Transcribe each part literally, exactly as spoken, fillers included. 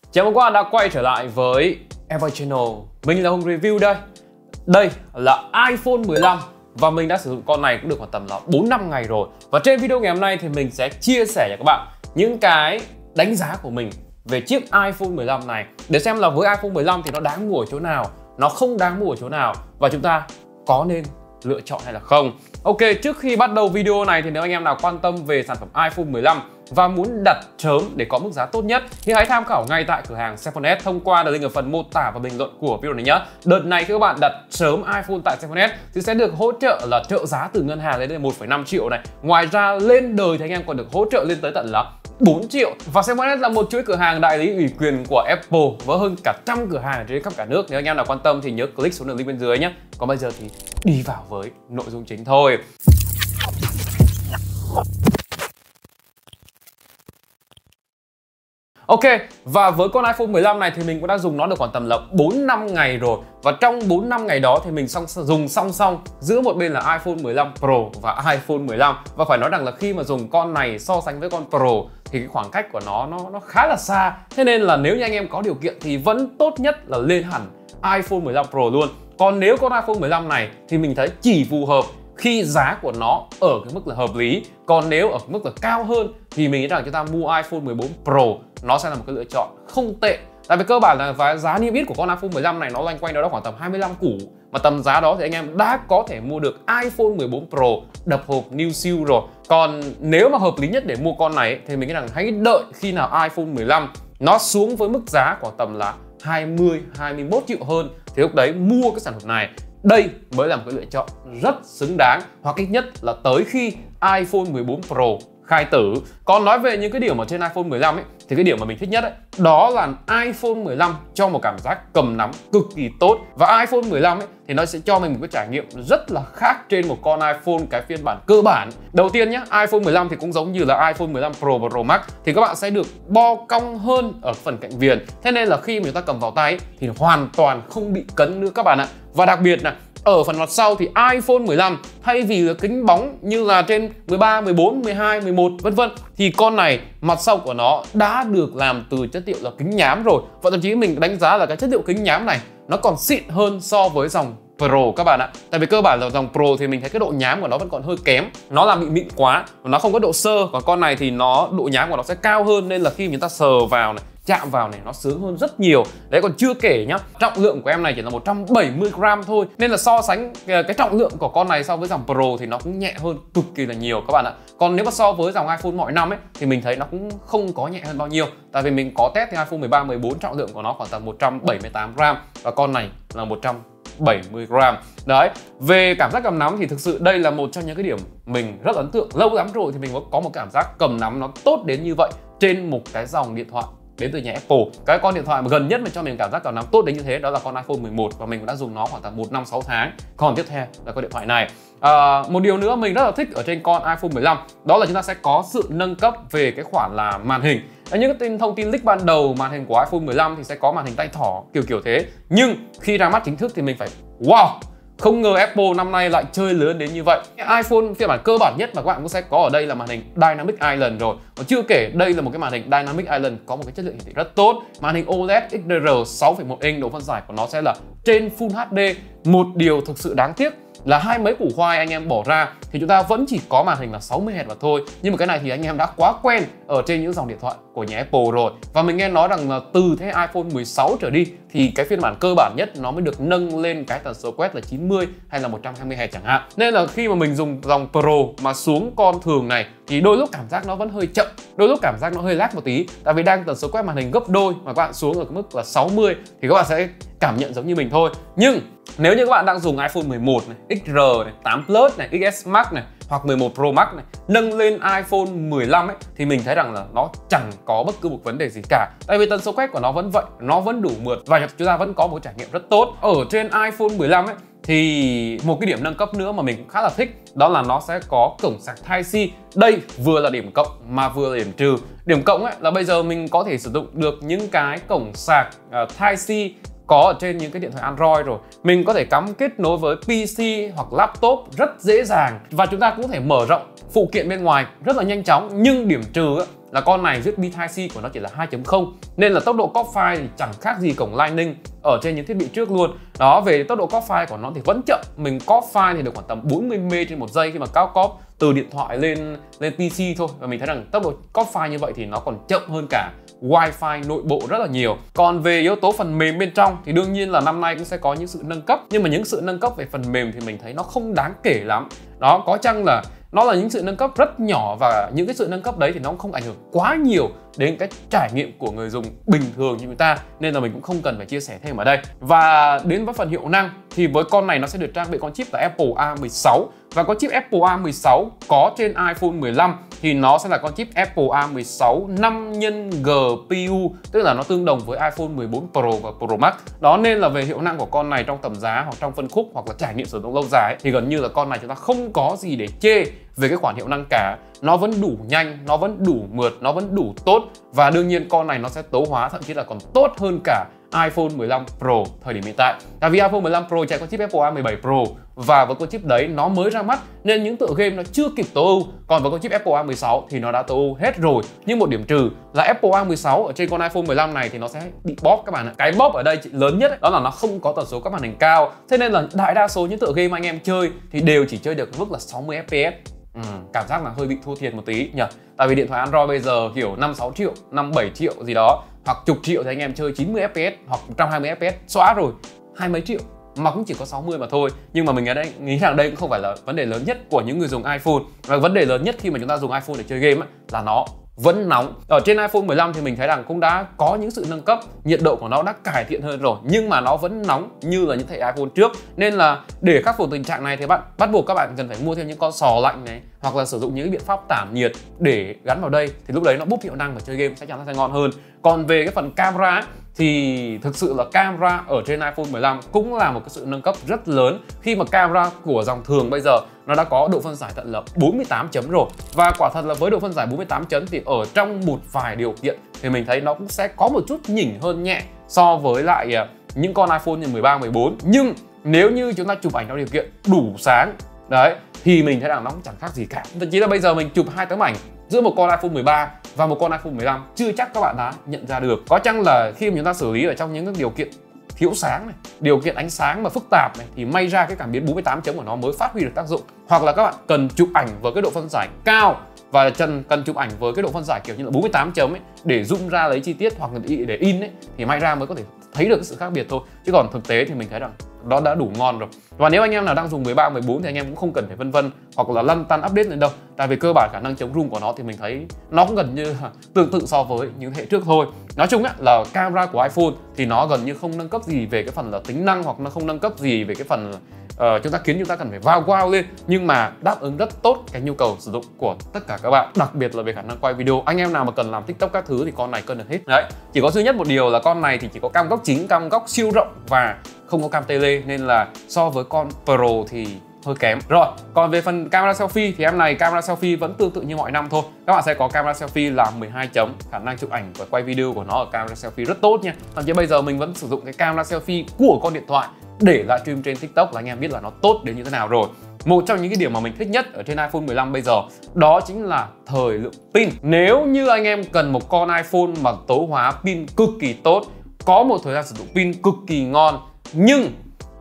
Chào mừng các bạn đã quay trở lại với Ever Channel. Mình là Hùng Review đây. Đây là iPhone mười lăm và mình đã sử dụng con này cũng được khoảng tầm là bốn năm ngày rồi. Và trên video ngày hôm nay thì mình sẽ chia sẻ cho các bạn những cái đánh giá của mình về chiếc iPhone mười lăm này, để xem là với iPhone mười lăm thì nó đáng mua ở chỗ nào, nó không đáng mua ở chỗ nào, và chúng ta có nên lựa chọn hay là không. Ok, trước khi bắt đầu video này thì nếu anh em nào quan tâm về sản phẩm iPhone mười lăm và muốn đặt sớm để có mức giá tốt nhất thì hãy tham khảo ngay tại cửa hàng Sephora ét thông qua đường link ở phần mô tả và bình luận của video này nhé. Đợt này khi các bạn đặt sớm iPhone tại Sephora ét thì sẽ được hỗ trợ là trợ giá từ ngân hàng lên đến một phẩy năm triệu này. Ngoài ra lên đời thì anh em còn được hỗ trợ lên tới tận là bốn triệu. Và Sephora ét là một chuỗi cửa hàng đại lý ủy quyền của Apple với hơn cả trăm cửa hàng trên khắp cả nước. Nếu anh em nào quan tâm thì nhớ click xuống đường link bên dưới nhé. Còn bây giờ thì đi vào với nội dung chính thôi. Ok, và với con iPhone mười lăm này thì mình cũng đã dùng nó được khoảng tầm là bốn năm ngày rồi. Và trong bốn năm ngày đó thì mình song, dùng song song giữa một bên là iPhone mười lăm Pro và iPhone mười lăm. Và phải nói rằng là khi mà dùng con này so sánh với con Pro thì cái khoảng cách của nó nó, nó khá là xa. Thế nên là nếu như anh em có điều kiện thì vẫn tốt nhất là lên hẳn iPhone mười lăm Pro luôn. Còn nếu con iPhone mười lăm này thì mình thấy chỉ phù hợp khi giá của nó ở cái mức là hợp lý. Còn nếu ở cái mức là cao hơn thì mình nghĩ rằng chúng ta mua iPhone mười bốn Pro nó sẽ là một cái lựa chọn không tệ. Tại vì cơ bản là giá niêm yết của con iPhone mười lăm này nó loanh quanh đó khoảng tầm hai mươi lăm củ. Mà tầm giá đó thì anh em đã có thể mua được iPhone mười bốn Pro đập hộp new siêu rồi. Còn nếu mà hợp lý nhất để mua con này thì mình nghĩ rằng hãy đợi khi nào iPhone mười lăm nó xuống với mức giá khoảng tầm là hai mươi, hai mươi mốt triệu hơn thì lúc đấy mua cái sản phẩm này. Đây mới là một cái lựa chọn rất xứng đáng, hoặc ít nhất là tới khi iPhone mười bốn Pro khai tử. Còn nói về những cái điểm ở trên iPhone mười lăm ấy, thì cái điểm mà mình thích nhất ấy, đó là iPhone mười lăm cho một cảm giác cầm nắm cực kỳ tốt. Và iPhone mười lăm ấy, thì nó sẽ cho mình một cái trải nghiệm rất là khác trên một con iPhone cái phiên bản cơ bản. Đầu tiên nhé, iPhone mười lăm thì cũng giống như là iPhone mười lăm Pro và Pro Max thì các bạn sẽ được bo cong hơn ở phần cạnh viền. Thế nên là khi mà chúng ta cầm vào tay ấy, thì hoàn toàn không bị cấn nữa các bạn ạ. Và đặc biệt là ở phần mặt sau thì iPhone mười lăm thay vì là kính bóng như là trên mười ba, mười bốn, mười hai, mười một vân vân thì con này mặt sau của nó đã được làm từ chất liệu là kính nhám rồi. Và thậm chí mình đánh giá là cái chất liệu kính nhám này nó còn xịn hơn so với dòng Pro các bạn ạ. Tại vì cơ bản là dòng Pro thì mình thấy cái độ nhám của nó vẫn còn hơi kém, nó làm bị mịn quá, nó không có độ xơ. Còn con này thì nó độ nhám của nó sẽ cao hơn, nên là khi người ta sờ vào này, chạm vào này nó sướng hơn rất nhiều. Đấy, còn chưa kể nhá, trọng lượng của em này chỉ là một trăm bảy mươi gram thôi. Nên là so sánh cái trọng lượng của con này so với dòng Pro thì nó cũng nhẹ hơn cực kỳ là nhiều các bạn ạ. Còn nếu mà so với dòng iPhone mọi năm ấy thì mình thấy nó cũng không có nhẹ hơn bao nhiêu. Tại vì mình có test thì iPhone mười ba, mười bốn trọng lượng của nó khoảng tầm một trăm bảy mươi tám gram và con này là một trăm bảy mươi gram. Đấy, về cảm giác cầm nắm thì thực sự đây là một trong những cái điểm mình rất ấn tượng. Lâu lắm rồi thì mình có một cảm giác cầm nắm nó tốt đến như vậy trên một cái dòng điện thoại đến từ nhà Apple. Cái con điện thoại mà gần nhất mà cho mình cảm giác cầm nắm tốt đến như thế đó là con iPhone mười một, và mình cũng đã dùng nó khoảng tầm một năm sáu tháng. Còn tiếp theo là con điện thoại này. À, một điều nữa mình rất là thích ở trên con iPhone mười lăm đó là chúng ta sẽ có sự nâng cấp về cái khoản là màn hình. Những cái thông tin leak ban đầu màn hình của iPhone mười lăm thì sẽ có màn hình tay thỏ kiểu kiểu thế, nhưng khi ra mắt chính thức thì mình phải wow, không ngờ Apple năm nay lại chơi lớn đến như vậy. iPhone phiên bản cơ bản nhất mà các bạn cũng sẽ có ở đây là màn hình Dynamic Island rồi. Còn chưa kể đây là một cái màn hình Dynamic Island có một cái chất lượng hiển thị rất tốt. Màn hình ô lét ích đê rờ sáu phẩy một inch, độ phân giải của nó sẽ là trên Full hát đê. Một điều thực sự đáng tiếc là hai mấy củ khoai anh em bỏ ra thì chúng ta vẫn chỉ có màn hình là sáu mươi héc mà thôi. Nhưng mà cái này thì anh em đã quá quen ở trên những dòng điện thoại của nhà Apple rồi. Và mình nghe nói rằng là từ thế iPhone mười sáu trở đi thì cái phiên bản cơ bản nhất nó mới được nâng lên cái tần số quét là chín mươi hay là một trăm hai mươi héc chẳng hạn. Nên là khi mà mình dùng dòng Pro mà xuống con thường này thì đôi lúc cảm giác nó vẫn hơi chậm, đôi lúc cảm giác nó hơi lag một tí. Tại vì đang tần số quét màn hình gấp đôi mà các bạn xuống ở cái mức là sáu mươi thì các bạn sẽ cảm nhận giống như mình thôi. Nhưng nếu như các bạn đang dùng iPhone mười một này, ích rờ này, tám Plus này, ích ét Max này hoặc mười một Pro Max này nâng lên iPhone mười lăm ấy thì mình thấy rằng là nó chẳng có bất cứ một vấn đề gì cả. Tại vì tần số quét của nó vẫn vậy, nó vẫn đủ mượt và chúng ta vẫn có một trải nghiệm rất tốt. Ở trên iPhone mười lăm ấy thì một cái điểm nâng cấp nữa mà mình cũng khá là thích đó là nó sẽ có cổng sạc Type-C. Đây vừa là điểm cộng mà vừa là điểm trừ. Điểm cộng ấy là bây giờ mình có thể sử dụng được những cái cổng sạc uh, Type-C có ở trên những cái điện thoại Android rồi. Mình có thể cắm kết nối với pê xê hoặc laptop rất dễ dàng, và chúng ta cũng có thể mở rộng phụ kiện bên ngoài rất là nhanh chóng. Nhưng điểm trừ là con này u ét bê Type C của nó chỉ là hai chấm không, nên là tốc độ copy file thì chẳng khác gì cổng Lightning ở trên những thiết bị trước luôn. Đó, về tốc độ copy file của nó thì vẫn chậm, mình copy file thì được khoảng tầm bốn mươi mê trên một giây khi mà cao copy từ điện thoại lên lên pê xê thôi, và mình thấy rằng tốc độ copy file như vậy thì nó còn chậm hơn cả Wi-Fi nội bộ rất là nhiều. Còn về yếu tố phần mềm bên trong thì đương nhiên là năm nay cũng sẽ có những sự nâng cấp, nhưng mà những sự nâng cấp về phần mềm thì mình thấy nó không đáng kể lắm. Đó, có chăng là nó là những sự nâng cấp rất nhỏ, và những cái sự nâng cấp đấy thì nó cũng không ảnh hưởng quá nhiều đến cái trải nghiệm của người dùng bình thường như chúng ta, nên là mình cũng không cần phải chia sẻ thêm ở đây. Và đến với phần hiệu năng thì với con này nó sẽ được trang bị con chip là Apple A mười sáu, và con chip Apple A mười sáu có trên iPhone mười lăm thì nó sẽ là con chip Apple A mười sáu năm nhân G P U, tức là nó tương đồng với iPhone mười bốn Pro và Pro Max. Đó, nên là về hiệu năng của con này trong tầm giá hoặc trong phân khúc hoặc là trải nghiệm sử dụng lâu dài ấy, thì gần như là con này chúng ta không có gì để chê về cái khoản hiệu năng cả. Nó vẫn đủ nhanh, nó vẫn đủ mượt, nó vẫn đủ tốt, và đương nhiên con này nó sẽ tấu hóa thậm chí là còn tốt hơn cả iPhone mười lăm Pro thời điểm hiện tại. Tại vì iPhone mười lăm Pro chạy con chip Apple A mười bảy Pro, và với con chip đấy nó mới ra mắt nên những tựa game nó chưa kịp tối ưu. Còn với con chip Apple A mười sáu thì nó đã tối ưu hết rồi. Nhưng một điểm trừ là Apple A mười sáu ở trên con iPhone mười lăm này thì nó sẽ bị bóp các bạn ạ. Cái bóp ở đây lớn nhất ấy, đó là nó không có tần số các màn hình cao. Thế nên là đại đa số những tựa game anh em chơi thì đều chỉ chơi được mức là sáu mươi F P S. Ừ, cảm giác là hơi bị thua thiệt một tí nhỉ. Tại vì điện thoại Android bây giờ kiểu năm sáu triệu, năm bảy triệu gì đó, hoặc chục triệu thì anh em chơi chín mươi F P S hoặc một trăm hai mươi F P S xóa rồi, hai mấy triệu mà cũng chỉ có sáu mươi mà thôi. Nhưng mà mình ở đây nghĩ rằng đây cũng không phải là vấn đề lớn nhất của những người dùng iPhone, và vấn đề lớn nhất khi mà chúng ta dùng iPhone để chơi game ấy, là nó vẫn nóng. Ở trên iPhone mười lăm thì mình thấy rằng cũng đã có những sự nâng cấp, nhiệt độ của nó đã cải thiện hơn rồi, nhưng mà nó vẫn nóng như là những thể iPhone trước. Nên là để khắc phục tình trạng này thì bạn bắt buộc các bạn cần phải mua thêm những con sò lạnh này, hoặc là sử dụng những biện pháp tản nhiệt để gắn vào đây, thì lúc đấy nó búp hiệu năng và chơi game chắc chắn nó sẽ ngon hơn. Còn về cái phần camera ấy, thì thực sự là camera ở trên iPhone mười lăm cũng là một cái sự nâng cấp rất lớn, khi mà camera của dòng thường bây giờ nó đã có độ phân giải tận là bốn mươi tám chấm rồi. Và quả thật là với độ phân giải bốn mươi tám chấm thì ở trong một vài điều kiện thì mình thấy nó cũng sẽ có một chút nhỉnh hơn nhẹ so với lại những con iPhone như mười ba, mười bốn. Nhưng nếu như chúng ta chụp ảnh trong điều kiện đủ sáng đấy thì mình thấy rằng nó cũng chẳng khác gì cả. Thậm chí là bây giờ mình chụp hai tấm ảnh giữa một con iPhone mười ba và một con iPhone mười lăm chưa chắc các bạn đã nhận ra được. Có chăng là khi mà chúng ta xử lý ở trong những điều kiện thiếu sáng này, điều kiện ánh sáng mà phức tạp này, thì may ra cái cảm biến bốn mươi tám chấm của nó mới phát huy được tác dụng. Hoặc là các bạn cần chụp ảnh với cái độ phân giải cao và cần cần chụp ảnh với cái độ phân giải kiểu như là bốn mươi tám chấm ấy để zoom ra lấy chi tiết hoặc là để in ấy, thì may ra mới có thể thấy được cái sự khác biệt thôi. Chứ còn thực tế thì mình thấy rằng đó đã đủ ngon rồi. Và nếu anh em nào đang dùng mười ba, mười bốn thì anh em cũng không cần phải vân vân hoặc là lăn tăn update lên đâu. Tại vì cơ bản khả năng chống rung của nó thì mình thấy nó cũng gần như tương tự so với những hệ trước thôi. Nói chung á, là camera của iPhone thì nó gần như không nâng cấp gì về cái phần là tính năng, hoặc nó không nâng cấp gì về cái phần uh, chúng ta khiến chúng ta cần phải wow wow lên, nhưng mà đáp ứng rất tốt cái nhu cầu sử dụng của tất cả các bạn, đặc biệt là về khả năng quay video. Anh em nào mà cần làm TikTok các thứ thì con này cân được hết. Đấy, chỉ có duy nhất một điều là con này thì chỉ có cam góc chính, cam góc siêu rộng và không có cam tele, nên là so với con Pro thì hơi kém. Rồi, còn về phần camera selfie thì em này camera selfie vẫn tương tự như mọi năm thôi. Các bạn sẽ có camera selfie là mười hai chấm, khả năng chụp ảnh và quay video của nó ở camera selfie rất tốt nha. Thậm chí bây giờ mình vẫn sử dụng cái camera selfie của con điện thoại để livestream trên TikTok, là anh em biết là nó tốt đến như thế nào rồi. Một trong những cái điểm mà mình thích nhất ở trên iPhone mười lăm bây giờ đó chính là thời lượng pin. Nếu như anh em cần một con iPhone mà tối hóa pin cực kỳ tốt, có một thời gian sử dụng pin cực kỳ ngon, nhưng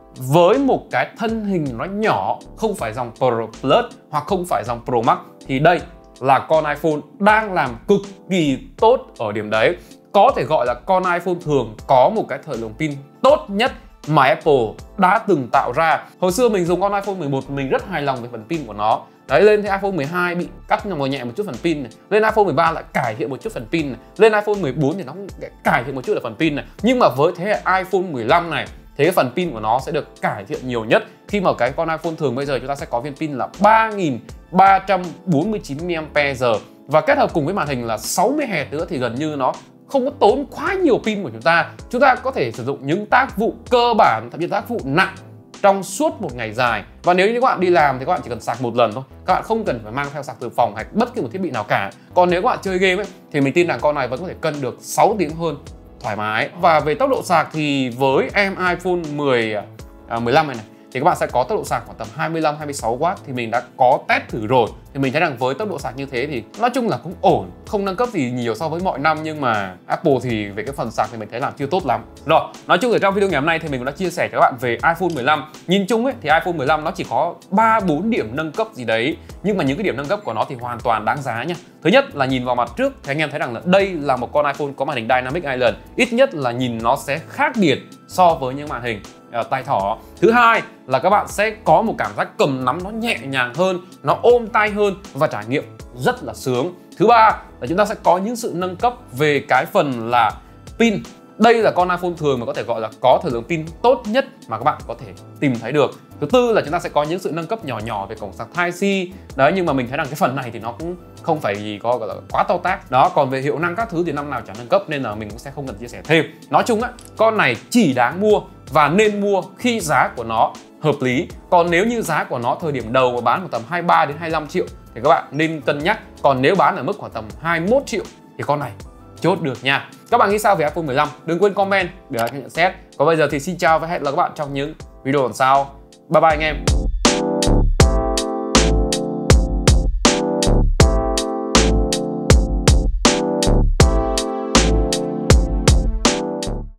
với một cái thân hình nó nhỏ, không phải dòng Pro Plus hoặc không phải dòng Pro Max, thì đây là con iPhone đang làm cực kỳ tốt ở điểm đấy. Có thể gọi là con iPhone thường có một cái thời lượng pin tốt nhất mà Apple đã từng tạo ra. Hồi xưa mình dùng con iPhone mười một mình rất hài lòng về phần pin của nó. Đấy, lên thì iPhone mười hai bị cắt nhồi nhẹ một chút phần pin này, lên iPhone mười ba lại cải thiện một chút phần pin này, lên iPhone mười bốn thì nó cũng cải thiện một chút là phần pin này. Nhưng mà với thế hệ iPhone mười lăm này thì cái phần pin của nó sẽ được cải thiện nhiều nhất, khi mà cái con iPhone thường bây giờ chúng ta sẽ có viên pin là ba nghìn ba trăm bốn mươi chín mi-li-am-pe-giờ, và kết hợp cùng với màn hình là sáu mươi héc nữa thì gần như nó không có tốn quá nhiều pin của chúng ta. Chúng ta có thể sử dụng những tác vụ cơ bản, thậm chí tác vụ nặng trong suốt một ngày dài. Và nếu như các bạn đi làm thì các bạn chỉ cần sạc một lần thôi, các bạn không cần phải mang theo sạc dự phòng hay bất kỳ một thiết bị nào cả. Còn nếu các bạn chơi game ấy, thì mình tin rằng con này vẫn có thể cân được sáu tiếng hơn thoải mái. Và về tốc độ sạc thì với em iPhone mười, mười lăm này, này thì các bạn sẽ có tốc độ sạc khoảng tầm hai mươi lăm hai mươi sáu oát, thì mình đã có test thử rồi thì mình thấy rằng với tốc độ sạc như thế thì nói chung là cũng ổn, không nâng cấp gì nhiều so với mọi năm, nhưng mà Apple thì về cái phần sạc thì mình thấy làm chưa tốt lắm. Rồi, nói chung ở trong video ngày hôm nay thì mình cũng đã chia sẻ cho các bạn về iPhone mười lăm. Nhìn chung ấy thì iPhone mười lăm nó chỉ có ba bốn điểm nâng cấp gì đấy, nhưng mà những cái điểm nâng cấp của nó thì hoàn toàn đáng giá nha. Thứ nhất là nhìn vào mặt trước thì anh em thấy rằng là đây là một con iPhone có màn hình Dynamic Island, ít nhất là nhìn nó sẽ khác biệt so với những màn hình uh, tay thỏ. Thứ hai là các bạn sẽ có một cảm giác cầm nắm nó nhẹ nhàng hơn, nó ôm tay hơn và trải nghiệm rất là sướng. Thứ ba là chúng ta sẽ có những sự nâng cấp về cái phần là pin. Đây là con iPhone thường mà có thể gọi là có thời lượng pin tốt nhất mà các bạn có thể tìm thấy được. Thứ tư là chúng ta sẽ có những sự nâng cấp nhỏ nhỏ về cổng sạc Type-C. Đấy, nhưng mà mình thấy rằng cái phần này thì nó cũng không phải gì có gọi là quá to tát. Đó, còn về hiệu năng các thứ thì năm nào chẳng nâng cấp nên là mình cũng sẽ không cần chia sẻ thêm. Nói chung á, con này chỉ đáng mua và nên mua khi giá của nó hợp lý. Còn nếu như giá của nó thời điểm đầu mà bán khoảng tầm hai mươi ba đến hai mươi lăm triệu thì các bạn nên cân nhắc. Còn nếu bán ở mức khoảng tầm hai mươi mốt triệu thì con này chốt được nha. Các bạn nghĩ sao về iPhone mười lăm? Đừng quên comment để lại nhận xét. Còn bây giờ thì xin chào và hẹn gặp lại các bạn trong những video lần sau. Bye bye anh em.